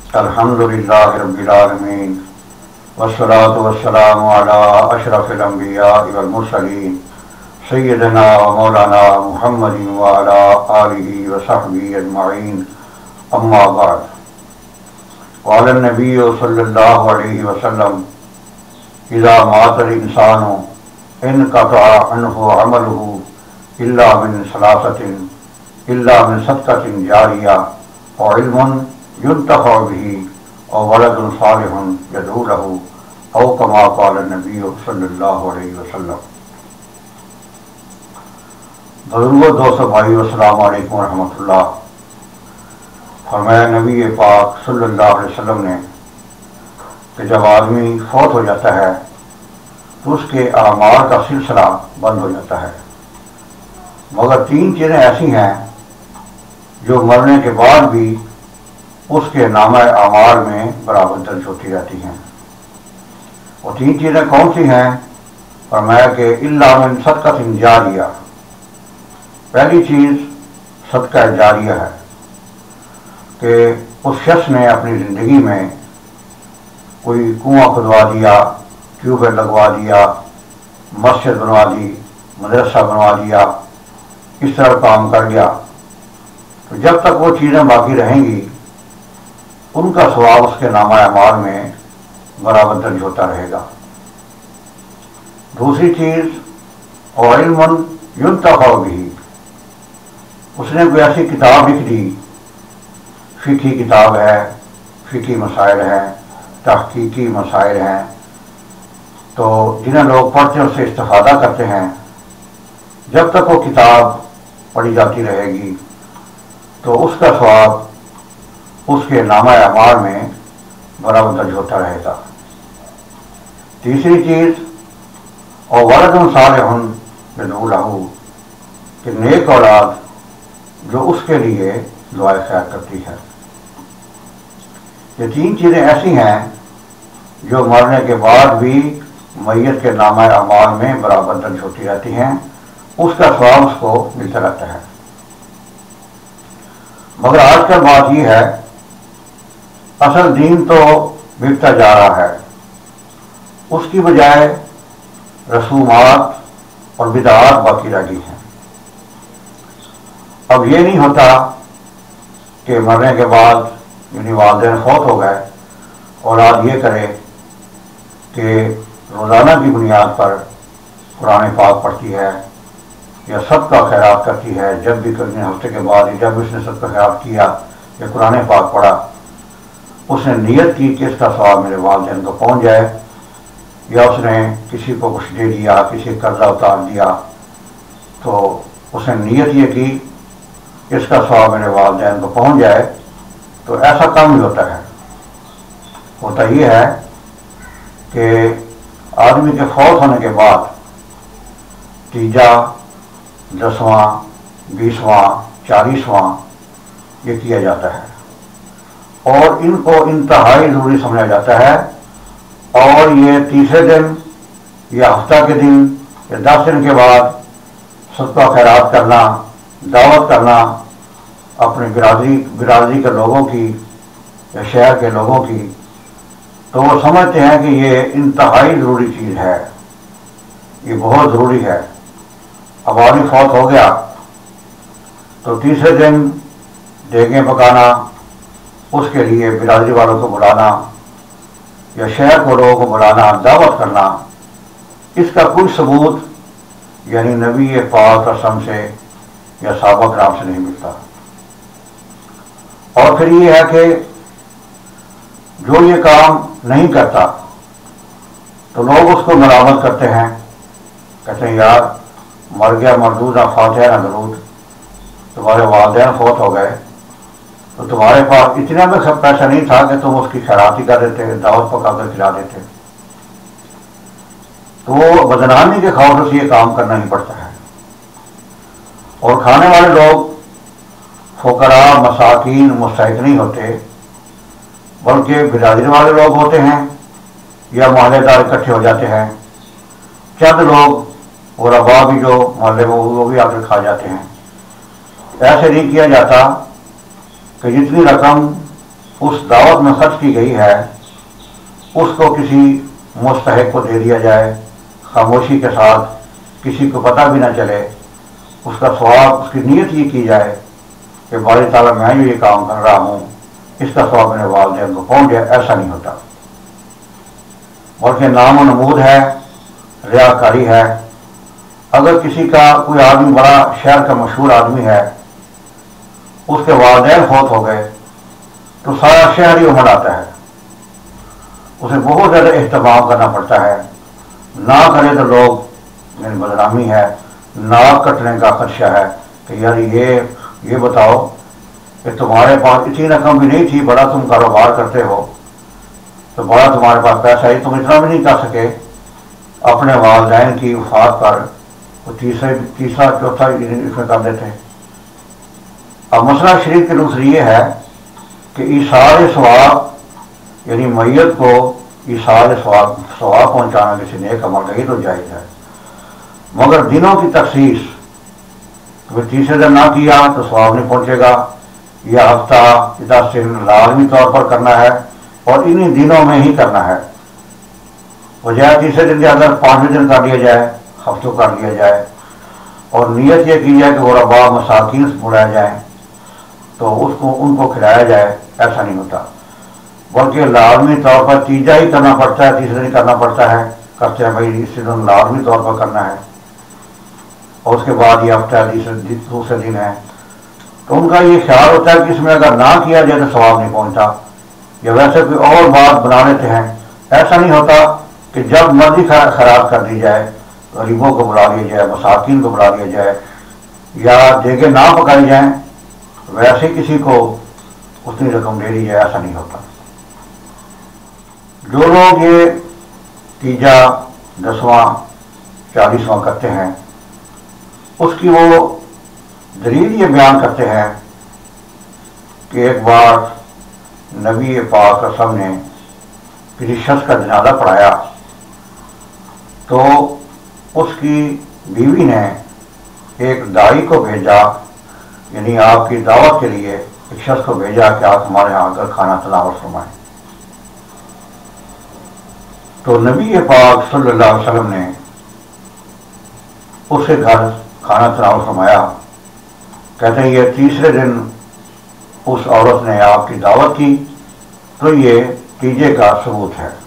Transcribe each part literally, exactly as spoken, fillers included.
الحمدللہ رب العالمین والصلاة والسلام علی اشرف الانبیاء والمرسلین سیدنا و مولانا محمد وعلی آلہ وصحبہ اجمعین، اما بعد۔ قال النبی صلی اللہ علیہ وسلم اذا مات الانسان انقطع عنہ عملہ الا من ثلاثۃ الا من صدقۃ جاریہ او علم ينتفع به او ولد صالح يدعو له او كما قال النبي صلی اللہ علیہ وسلم۔ بزرگوں، دوستو، بھائیو، السلام علیکم ورحمۃ اللہ۔ فرمایا نبی پاک صلی اللہ علیہ وسلم نے کہ جب آدمی فوت ہو جاتا ہے تو اس کے اعمال کا سلسلہ بند ہو جاتا ہے، مگر تین چیزیں ایسی ہیں جو مرنے کے بعد بھی اس کے نامہ اعمال میں برابر درج ہوتی رہتی ہیں۔ وہ تین چیزیں کون سی ہیں؟ فرمایا کہ الا من صدقۃ جاریہ، پہلی چیز صدقہ جاریہ ہے کہ اس شخص نے اپنی زندگی میں کوئی کنواں کھدوا دیا، ٹیوب ویل لگوا دیا، مسجد بنوا دی، مدرسہ بنوا دیا، اس طرح کام کر گیا، تو جب تک وہ چیزیں باقی رہیں گی ان کا ثواب اس کے نامہ اعمال میں برابر درج ہوتا رہے گا۔ دوسری چیز اور علم ينتفع به، اس نے کوئی ایسی کتاب لکھ دی، فقہی کتاب ہے، فقہی مسائل ہیں، تحقیقی مسائل ہیں، تو جنہیں لوگ پڑھتے ہیں اس سے استفادہ کرتے ہیں، جب تک وہ کتاب پڑھی جاتی رہے گی تو اس کا ثواب اس کے نامہ اعمال میں برابر درج ہوتا رہے گا۔ تیسری چیز اور ولد صالح يدعو له، کہ نیک اولاد جو اس کے لیے دعائے خیر کرتی ہے۔ یہ تین چیزیں ایسی ہیں جو مرنے کے بعد بھی میت کے نامہ اعمال میں برابر درج ہوتی رہتی ہیں، اس کا ثواب اس کو ملتا رہتا ہے۔ مگر آج کل بات یہ ہے، اصل دین تو بکتا جا رہا ہے، اس کی بجائے رسومات اور بدعات باقی رہ گئی ہیں۔ اب یہ نہیں ہوتا کہ مرنے کے بعد یعنی والدین فوت ہو گئے، اولاد یہ کرے کہ روزانہ کی بنیاد پر قرآن پاک پڑھتی ہے یا صدقہ خیرات کرتی ہے، جب بھی کرنے ہفتے کے بعد جب اس نے صدقہ خیرات کیا یا قرآن پاک پڑھا، اس نے نیت کی کہ اس کا ثواب میرے والدین کو پہنچ جائے، یا اس نے کسی کو کچھ دے دیا، کسی قرضہ اتار دیا، تو اس نے نیت یہ کی کہ اس کا ثواب میرے والدین کو پہنچ جائے، تو ایسا کام ہی ہوتا ہے۔ ہوتا یہ ہے کہ آدمی کے فوت ہونے کے بعد تیجا، دسواں، بیسواں، چالیسواں یہ کیا جاتا ہے، اور ان کو انتہائی ضروری سمجھا جاتا ہے، اور یہ تیسرے دن یا ہفتہ کے دن یا دس دن کے بعد صدقہ خیرات کرنا، دعوت کرنا اپنی برادری برادری کے لوگوں کی یا شہر کے لوگوں کی، تو وہ سمجھتے ہیں کہ یہ انتہائی ضروری چیز ہے، یہ بہت ضروری ہے۔ اب آدمی فوت ہو گیا تو تیسرے دن دیگیں پکانا، اس کے لیے برادری والوں کو بلانا یا شہر کو لوگوں کو بلانا، دعوت کرنا، اس کا کوئی ثبوت یعنی نبی پاک قسم سے یا صحابہ کرام سے نہیں ملتا۔ اور پھر یہ ہے کہ جو یہ کام نہیں کرتا تو لوگ اس کو ملامت کرتے ہیں، کہتے ہیں یار مر گیا مردود نہ فاتحہ نہ درود، تمہارے والدین فوت ہو گئے تو تمہارے پاس اتنا بھی پیسہ نہیں تھا کہ تم اس کی خیراتی کر دیتے، دعوت پکا کر کھلا دیتے، تو وہ بدنامی کے خوف سے یہ کام کرنا ہی پڑتا ہے۔ اور کھانے والے لوگ فقراء مساکین مستحق نہیں ہوتے، بلکہ برادری والے لوگ ہوتے ہیں یا محلے دار اکٹھے ہو جاتے ہیں، چند لوگ غربا بھی جو محلے میں وہ بھی آ کر کھا جاتے ہیں۔ ایسے نہیں کیا جاتا کہ جتنی رقم اس دعوت میں خرچ کی گئی ہے اس کو کسی مستحق کو دے دیا جائے خاموشی کے ساتھ، کسی کو پتہ بھی نہ چلے، اس کا ثواب، اس کی نیت یہ کی جائے کہ باری تعالیٰ میں جو یہ کام کر رہا ہوں اس کا ثواب میرے والدین کو پہنچ جائے، ایسا نہیں ہوتا، بلکہ نام و نمود ہے، ریاکاری ہے۔ اگر کسی کا کوئی آدمی بڑا شہر کا مشہور آدمی ہے، اس کے والدین فوت ہو گئے تو سارا شہر ہی امڑ آتا ہے، اسے بہت زیادہ اہتمام کرنا پڑتا ہے، نہ کرے تو لوگ میری بدنامی ہے، ناک کٹنے کا خدشہ ہے کہ یار یہ یہ بتاؤ کہ تمہارے پاس اتنی رقم بھی نہیں تھی، بڑا تم کاروبار کرتے ہو تو بڑا تمہارے پاس پیسہ ہے، تم اتنا بھی نہیں کر سکے اپنے والدین کی وفات پر تیسرے تیسرا چوتھا اس میں کر دیتے۔ اب مسئلہ شریف کے دوسری یہ ہے کہ ایثار ثواب یعنی میت کو ایثار ثواب ثواب پہنچانا کسی نیک عمل کا یہ تو جائز ہے، مگر دنوں کی تخصیص کہ تیسرے دن نہ کیا تو ثواب نہیں پہنچے گا، یا ہفتہ دس دن لازمی طور پر کرنا ہے اور انہی دنوں میں ہی کرنا ہے، بجائے تیسرے دن کے اندر پانچویں دن کر لیا جائے، ہفتوں کر لیا جائے، اور نیت یہ کی جائے کہ غرباء مساکین بلائے جائیں تو اس کو ان کو کھلایا جائے، ایسا نہیں ہوتا، بلکہ لازمی طور پر تیجا ہی کرنا پڑتا ہے، تیسرے دن کرنا پڑتا ہے، کرتے ہیں بھائی اس دن لازمی طور پر کرنا ہے، اور اس کے بعد یہ ہفتہ دوسرے دن ہے، تو ان کا یہ خیال ہوتا ہے کہ اس میں اگر نہ کیا جائے تو ثواب نہیں پہنچتا، یا ویسے کوئی اور بات بنا لیتے ہیں۔ ایسا نہیں ہوتا کہ جب مرضی خراب کر دی جائے، غریبوں کو بلا لیا جائے، مساکین کو بلا لیا جائے، یا دیگیں نہ پکائی جائیں، ویسے کسی کو اتنی رقم دے دی جائے، ایسا نہیں ہوتا۔ جو لوگ یہ تیجا دسواں چالیسواں کرتے ہیں اس کی وہ دلیل یہ بیان کرتے ہیں کہ ایک بار نبی پاک رسول نے کسی شخص کا جنازہ پڑھایا تو اس کی بیوی نے ایک داعی کو بھیجا، یعنی آپ کی دعوت کے لیے ایک شخص کو بھیجا کہ آپ ہمارے یہاں آ کر کھانا تناول فرمائیں۔ تو نبی پاک صلی اللہ علیہ وسلم نے اس کے گھر کھانا تناول فرمایا۔ کہتے ہیں یہ تیسرے دن اس عورت نے آپ کی دعوت کی تو یہ تیجے کا ثبوت ہے۔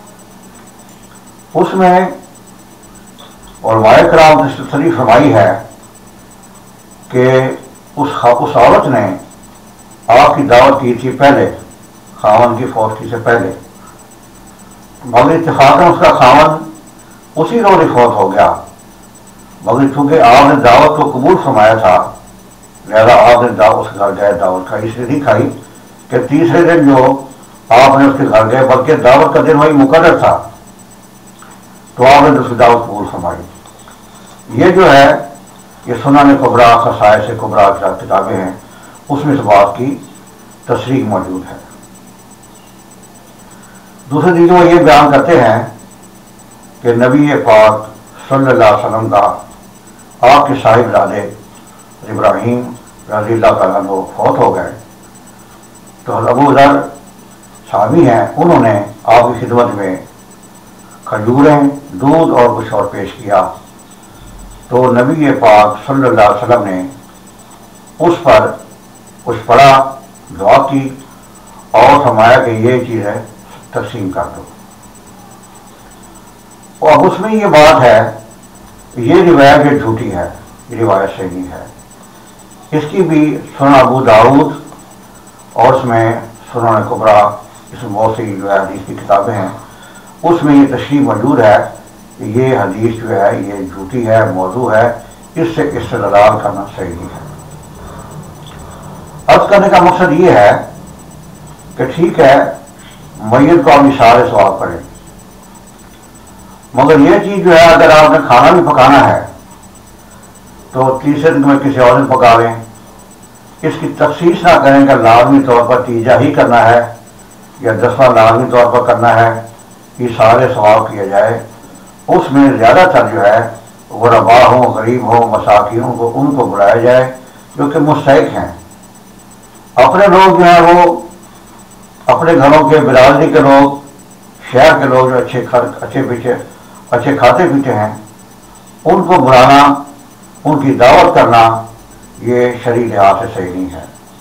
اس میں علماء کرام نے تصریح فرمائی ہے کہ اس اس عورت نے آپ کی دعوت کی تھی پہلے، خاوند کی فوت سے پہلے، مگر اتفاقاً اس کا خاوند اسی روز ہی فوت ہو گیا، مگر چونکہ آپ نے دعوت کو قبول فرمایا تھا لہذا آپ نے دعوت اس کے گھر گئے، دعوت کھائی، اس لیے نہیں کھائی کہ تیسرے دن جو آپ نے اس کے گھر گئے بلکہ دعوت کا دن وہی مقرر تھا تو آپ نے اس کی دعوت قبول فرمائی۔ یہ جو ہے یہ سنن کبریٰ، خصائص کبریٰ کتابیں ہیں، اس میں اس بات کی تصریح موجود ہے۔ دوسرے دن وہ یہ بیان کرتے ہیں کہ نبی پاک صلی اللہ علیہ وسلم کا آپ کے صاحب زادے ابراہیم رضی اللہ تعالیٰ عنہ فوت ہو گئے تو ابو ذر صحابی ہیں، انہوں نے آپ کی خدمت میں کھجوریں، دودھ اور کچھ اور پیش کیا تو نبی پاک صلی اللہ علیہ وسلم نے اس پر کچھ پڑھا، دعا کی اور فرمایا کہ یہ چیزیں تقسیم کر دو۔ اور اس میں یہ بات ہے یہ روایت یہ جھوٹی ہے، یہ روایت صحیح نہیں ہے، اس کی بھی سنن ابو داؤد اور اس میں سنن کبریٰ، اس میں بہت سی جو ہے حدیث کی کتابیں ہیں، اس میں یہ تشریح موجود ہے کہ یہ حدیث جو ہے یہ جھوٹی ہے، موضوع ہے، اس سے استدلال کرنا صحیح نہیں ہے۔ عرض کرنے کا مقصد یہ ہے کہ ٹھیک ہے میت کو آپ اشارے ثواب کریں، مگر یہ چیز جو ہے اگر آپ نے کھانا بھی پکانا ہے تو تیسرے دن میں کسی اور دن پکا لیں، اس کی تخصیص نہ کریں کہ لازمی طور پر تیجا ہی کرنا ہے یا دسواں لازمی طور پر کرنا ہے، یہ سارے ثواب کیا جائے۔ اس میں زیادہ تر جو ہے غرباء ہوں، غریب ہوں، مساکینوں کو ان کو بلایا جائے جو کہ مستحق ہیں۔ اپنے لوگ جو ہیں وہ اپنے گھروں کے برادری کے لوگ، شہر کے لوگ جو اچھے اچھے پیچھے اچھے کھاتے پیتے ہیں، ان کو بلانا، ان کی دعوت کرنا، یہ شرعی لحاظ سے صحیح نہیں ہے۔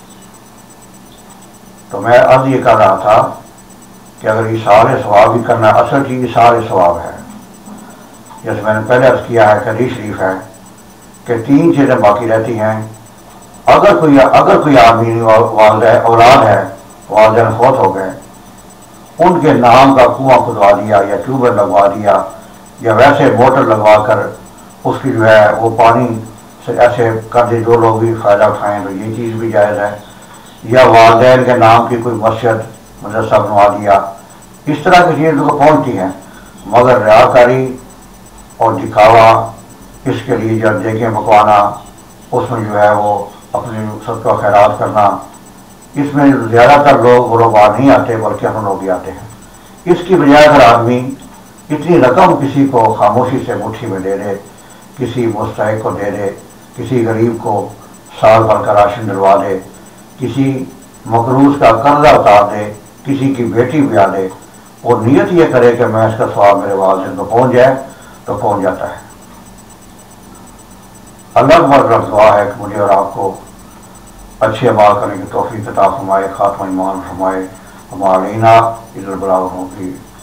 تو میں اب یہ کر رہا تھا کہ اگر اثار ثواب بھی کرنا ہے، اصل چیز اثار ثواب ہے، جیسے میں نے پہلے عرض کیا ہے کہ حدیث شریف ہے کہ تین چیزیں باقی رہتی ہیں۔ اگر کوئی اگر کوئی آدمی والدہ اولاد ہے، والدین فوت ہو گئے، ان کے نام کا کنواں کھدوا دیا یا ٹیوب ویل لگوا دیا یا ویسے موٹر لگوا کر اس کی جو ہے وہ پانی سے ایسے کر دے جو لوگ بھی فائدہ اٹھائیں، تو یہ چیز بھی جائز ہے۔ یا والدین کے نام کی کوئی مسجد مدرسہ بنوا دیا، اس طرح کی چیزیں تو پہنچتی ہیں، مگر ریاکاری اور دکھاوا، اس کے لیے جب دیکھیں پکوانا، اس میں جو ہے وہ اپنی صدقہ خیرات کرنا، اس میں زیادہ تر لوگ غربا نہیں آتے بلکہ ہم لوگ بھی آتے ہیں۔ اس کی بجائے اگر آدمی اتنی رقم کسی کو خاموشی سے مٹھی میں دے دے، کسی مستحق کو دے دے، کسی غریب کو سال بھر کا راشن دلوا دے، کسی مقروض کا قرضہ اتار دے، کسی کی بیٹی بیاہ دے، اور نیت یہ کرے کہ میں اس کا ثواب میرے والدین کو پہنچ جائے، تو پہنچ جاتا ہے۔ اللہ تعالیٰ دعا ہے کہ مجھے اور آپ کو اچھے عمال کرنے کی توفیق عطا فرمائے، خاتمہ ایمان فرمائے، ہمارے علینا البلاغ کی